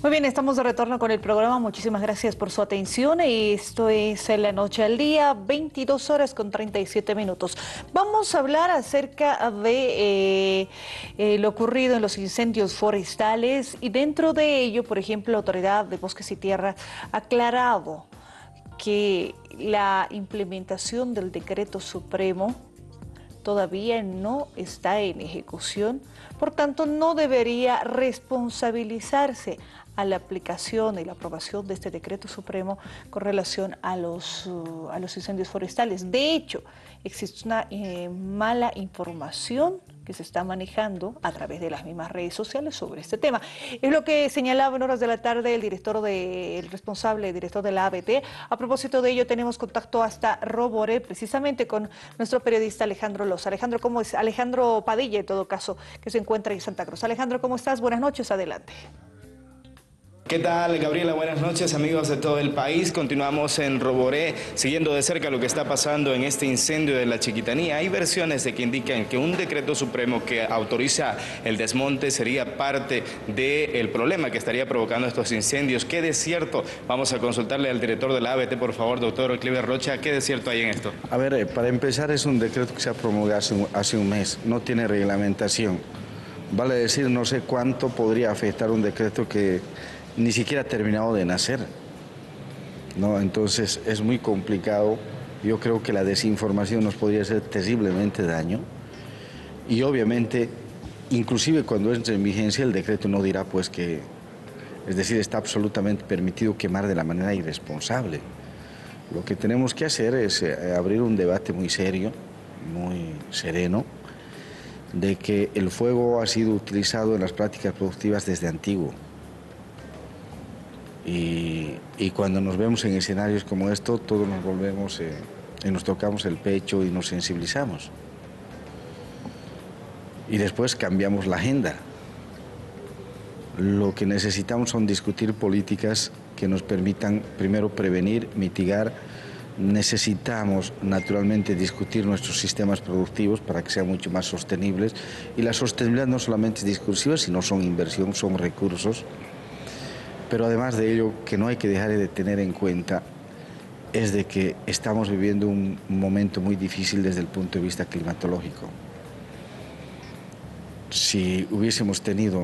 Muy bien, estamos de retorno con el programa. Muchísimas gracias por su atención. Esto es En la Noche al Día, 22 horas con 37 minutos. Vamos a hablar acerca de lo ocurrido en los incendios forestales y dentro de ello, por ejemplo, la Autoridad de Bosques y Tierra ha aclarado que la implementación del Decreto Supremo todavía no está en ejecución, por tanto no debería responsabilizarse a la aplicación y la aprobación de este decreto supremo con relación a los incendios forestales. De hecho, existe una mala información que se está manejando a través de las mismas redes sociales sobre este tema. Es lo que señalaba en horas de la tarde el responsable director de la ABT. A propósito de ello, tenemos contacto hasta Roboré, precisamente con nuestro periodista Alejandro Loza. Alejandro, ¿cómo es? Alejandro Padilla, en todo caso, que se encuentra en Santa Cruz. Alejandro, ¿cómo estás? Buenas noches, adelante. ¿Qué tal, Gabriela? Buenas noches, amigos de todo el país. Continuamos en Roboré, siguiendo de cerca lo que está pasando en este incendio de la Chiquitanía. Hay versiones de que indican que un decreto supremo que autoriza el desmonte sería parte del problema que estaría provocando estos incendios. ¿Qué de cierto? Vamos a consultarle al director de la ABT, por favor, doctor Cliver Rocha. ¿Qué de cierto hay en esto? A ver, para empezar, es un decreto que se ha promulgado hace un mes. No tiene reglamentación. Vale decir, no sé cuánto podría afectar un decreto que ni siquiera ha terminado de nacer, ¿no? Entonces es muy complicado. Yo creo que la desinformación nos podría hacer terriblemente daño y obviamente, inclusive cuando entre en vigencia el decreto no dirá pues que, es decir, está absolutamente permitido quemar de la manera irresponsable. Lo que tenemos que hacer es abrir un debate muy serio, muy sereno, de que el fuego ha sido utilizado en las prácticas productivas desde antiguo. Y cuando nos vemos en escenarios como esto, todos nos volvemos y nos tocamos el pecho y nos sensibilizamos. Y después cambiamos la agenda. Lo que necesitamos son discutir políticas que nos permitan primero prevenir, mitigar. Necesitamos naturalmente discutir nuestros sistemas productivos para que sean mucho más sostenibles. Y la sostenibilidad no solamente es discursiva, sino son inversión, son recursos. Pero además de ello, que no hay que dejar de tener en cuenta es de que estamos viviendo un momento muy difícil desde el punto de vista climatológico. Si hubiésemos tenido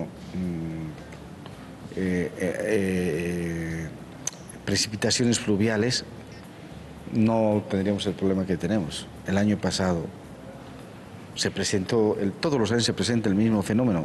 precipitaciones fluviales, no tendríamos el problema que tenemos. El año pasado se presentó, todos los años se presenta el mismo fenómeno.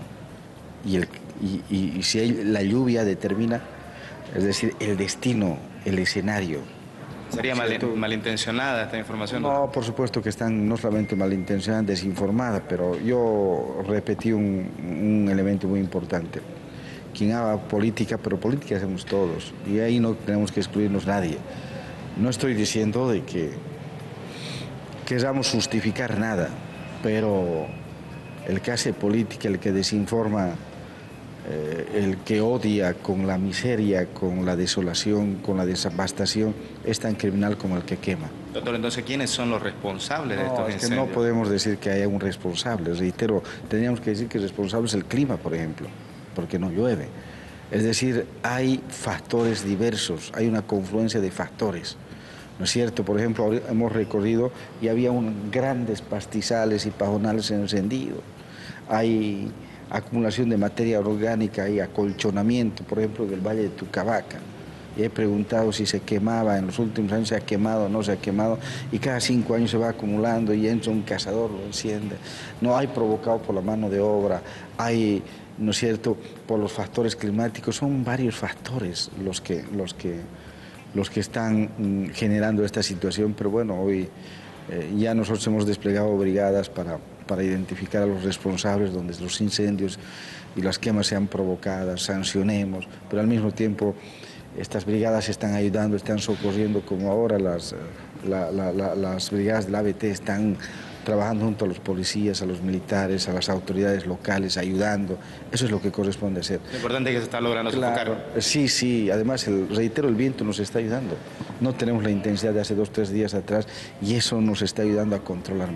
Y si la lluvia determina, es decir, el destino, el escenario. ¿Sería malintencionada esta información? No, por supuesto que están no solamente malintencionada, desinformada, pero yo repetí un elemento muy importante. Quien haga política, pero política hacemos todos, y ahí no tenemos que excluirnos nadie. No estoy diciendo de que queramos justificar nada, pero el que hace política, el que desinforma, el que odia con la miseria, con la desolación, con la devastación, es tan criminal como el que quema. Doctor, entonces, ¿quiénes son los responsables de estos incendios? Que no podemos decir que haya un responsable. Reitero, tendríamos que decir que el responsable es el clima, por ejemplo, porque no llueve. Es decir, hay factores diversos, hay una confluencia de factores. ¿No es cierto? Por ejemplo, hemos recorrido y había grandes pastizales y pajonales encendidos. Hay acumulación de materia orgánica y acolchonamiento, por ejemplo, del Valle de Tucabaca. Y he preguntado si se quemaba, en los últimos años se ha quemado o no se ha quemado, y cada 5 años se va acumulando y entra un cazador, lo enciende. No hay provocado por la mano de obra, hay, ¿no es cierto?, por los factores climáticos. Son varios factores los que están generando esta situación, pero bueno, hoy ya nosotros hemos desplegado brigadas para identificar a los responsables donde los incendios y las quemas sean provocadas, sancionemos, pero al mismo tiempo estas brigadas están ayudando, están socorriendo, como ahora las brigadas del ABT están trabajando junto a los policías, a los militares, a las autoridades locales, ayudando. Eso es lo que corresponde hacer. Lo importante es que se está logrando sofocar. Sí, además, reitero, el viento nos está ayudando. No tenemos la intensidad de hace 2 o 3 días atrás y eso nos está ayudando a controlar más.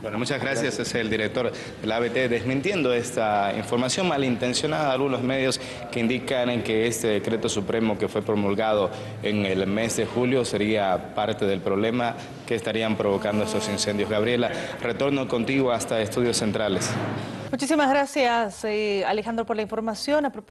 Bueno, muchas gracias. Es el director de la ABT desmintiendo esta información malintencionada de algunos medios que indican que este decreto supremo que fue promulgado en el mes de julio sería parte del problema que estarían provocando estos incendios. Gabriela, retorno contigo hasta Estudios Centrales. Muchísimas gracias, Alejandro, por la información.